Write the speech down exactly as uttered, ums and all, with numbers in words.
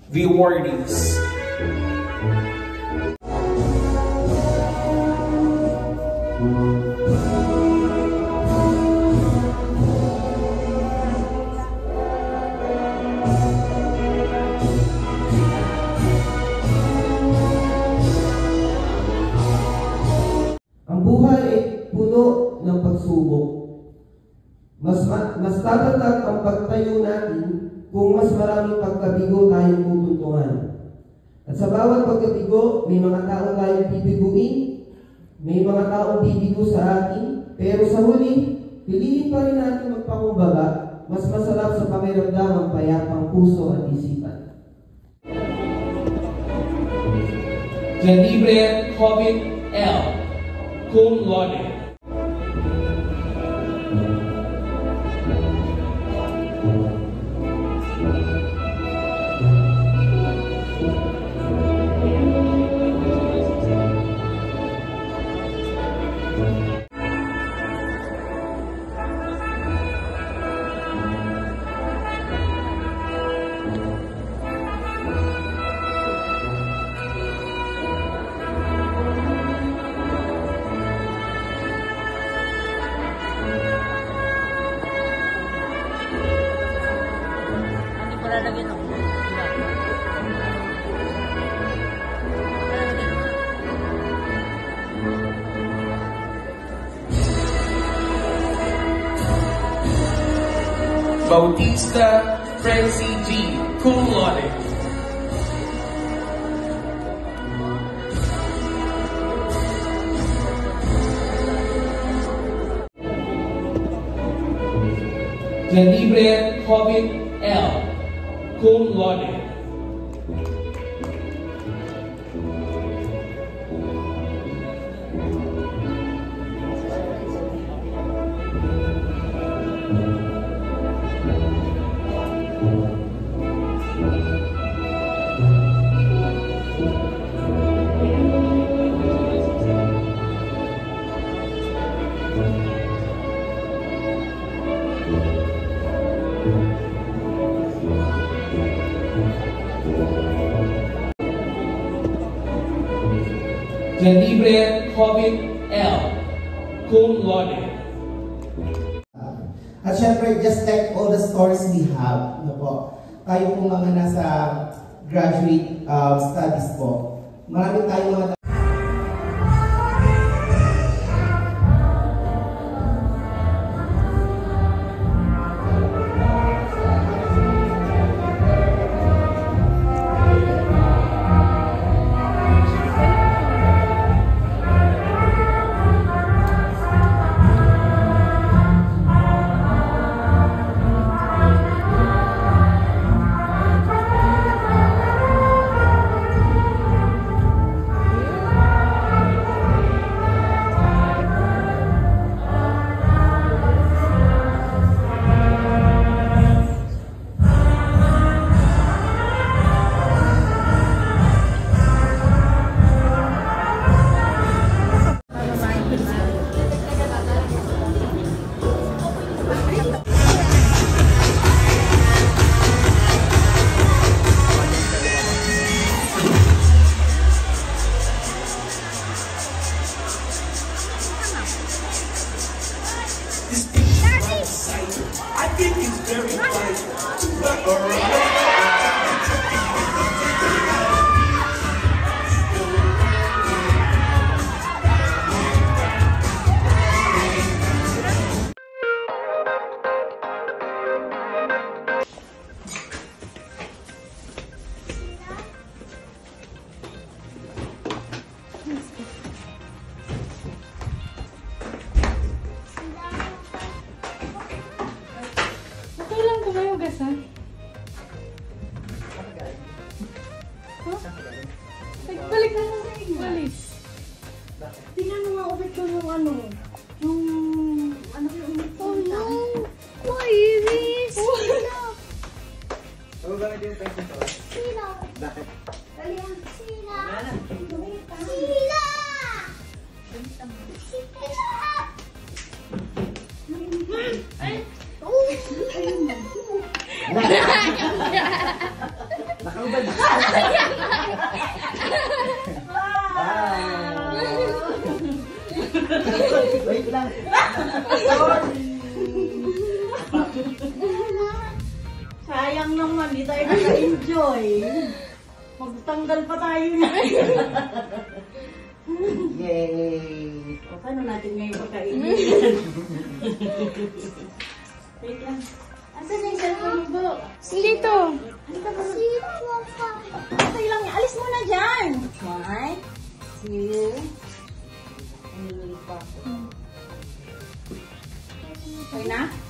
the awardees. Ang buhay ay puno ng pagsubok. Mas, mas tatatag ang pagtayo natin kung mas maraming pagkabigo tayong tutuntungan. At sa bawat pagkabigo, may mga tao tayong bibiguin, may mga taong bibigo sa atin, pero sa huli, piliin pa rin natin magpakumbaba, mas masarap sa pakiramdam ang payapang puso at isipan. Janibre Hovit L. Cum laude. Bautista Francie G. Cum laude. Janibre Hovit L. Cum laude. Janibre Hovit L. Cum laude. At syempre, just like all the stories we have, no po, tayo po mga nasa graduate uh, studies po, marami tayong mga Balik na sa English. Tingnan mo nga ulit yung ano. Yung... Ano yung ulit? Oh no! Why is this? So, we're gonna do twenty dollars. Sila! Bakit? Sila! Sila! Sila! Ay! Oh! lang. Sorry. Sayang naman, di tayo naka-enjoy. Magtanggal pa tayo na. Yay! O, paano natin ngayon pagkainin? Wait lang. Asan yung cellphone mo? Dito. Halika ba? Okay lang. Alis mo na dyan. One, two, and pa. Okay na?